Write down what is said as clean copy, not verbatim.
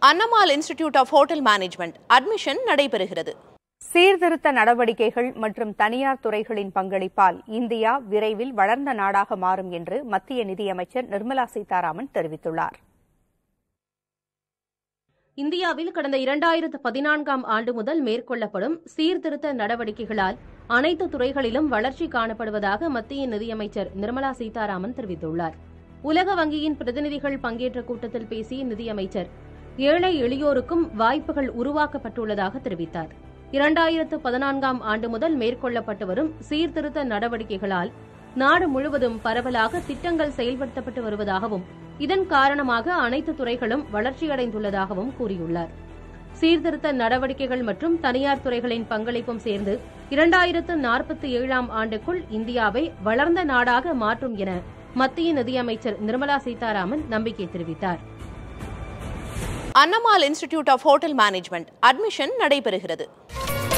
Annamal Institute of Hotel Management admission நடைபெறுகிறது. சீர்திருத்த நடவடிக்கைகள் மற்றும் தனியார் துறைகளின் பங்களிப்பால் இந்தியா விரைவில் வளர்ந்த நாடாக மாறும் என்று மத்திய நிதியமைச்சர் நிர்மலா சீதாராமன் தெரிவித்துள்ளார். இந்தியாவில் கடந்த 2014ஆம் ஆண்டு முதல் மேற்கொள்ளப்படும் சீர்திருத்த நடவடிக்கைகளால் அனைத்து துறைகளிலும் வளர்ச்சி காணப்படுவதாக மத்திய நிதியமைச்சர் நிர்மலா சீதாராமன் தெரிவித்துள்ளார். உலக வங்கியின் பிரதிநிதிகள் பங்கேற்ற கூட்டத்தில் பேசிய நிதியமைச்சர் ஏழை எளியோருக்கும் வாய்ப்புகள் உருவாக்கப்பட்டுள்ளதாக தெரிவித்தார். 2014ஆம் ஆண்டு முதல் மேற்கொள்ளப்பட்டு வரும் சீர்திருத்த நடவடிக்கைகளால் நாடு முழுவதும் பரவலாக திட்டங்கள் செயல்படுத்தப்பட்டு வருவதாகவும் இதன் காரணமாக அனைத்து துறைகளும் வளர்ச்சியடைந்துள்ளதாகவும் கூறியுள்ளார். சீர்திருத்த நடவடிக்கைகள் மற்றும் தனியார் துறைகளின் பங்களிப்பும் சேர்ந்து 2047ஆம் ஆண்டுக்குள் இந்தியாவை வளர்ந்த நாடாக மாற்றும் என மத்திய நிதியமைச்சர் நிர்மலா சீதாராமன் நம்பிக்கை தெரிவித்தார். Annamal Institute of Hotel Management admission நடைபெறுகிறது.